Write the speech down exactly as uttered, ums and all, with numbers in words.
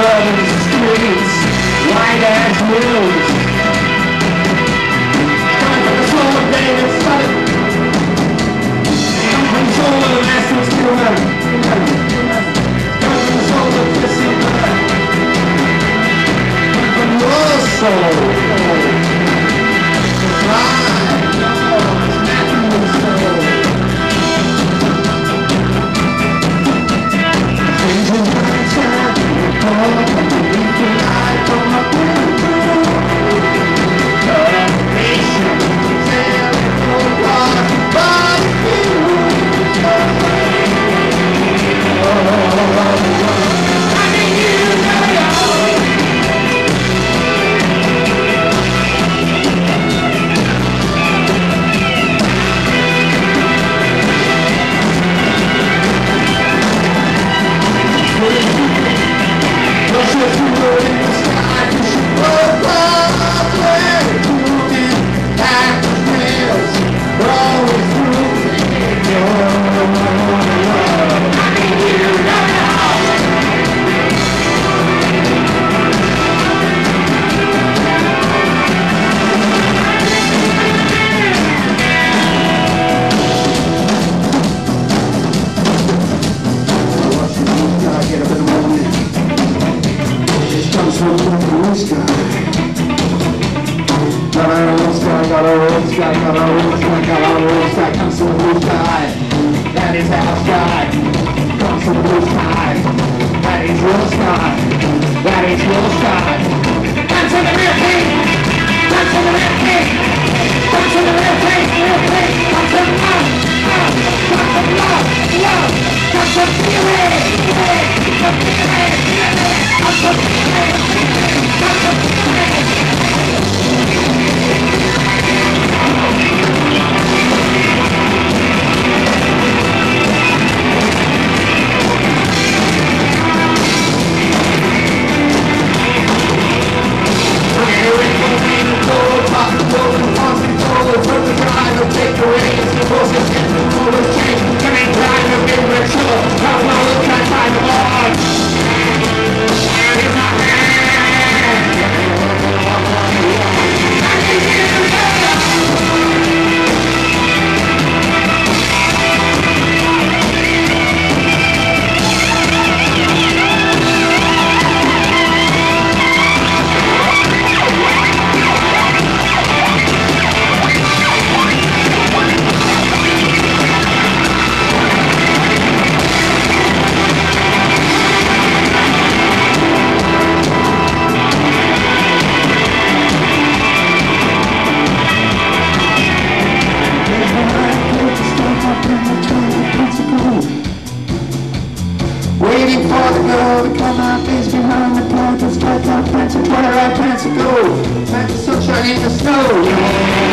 southern streets, white as moons. Coming from the soul of David Sutton. Coming from the soul of the Master's Human. Coming from the soul of Chrissy Miller. Coming from your soul. Right. It's Matthew's soul. Changing my time. That is our sky. Comes from the blue sky. That is your sky. That is your sky. Come to the real king. Come to the real king. Come to the real king. Real king. Come to love. Love. Come to love. Love. Come to feeling. Feeling. Come to feeling. Feeling. Come to feeling. Feeling. Come to feeling. Waiting for the girl to come out, face behind the curtains, but I can't where I can't go. Back to sunshine in the snow.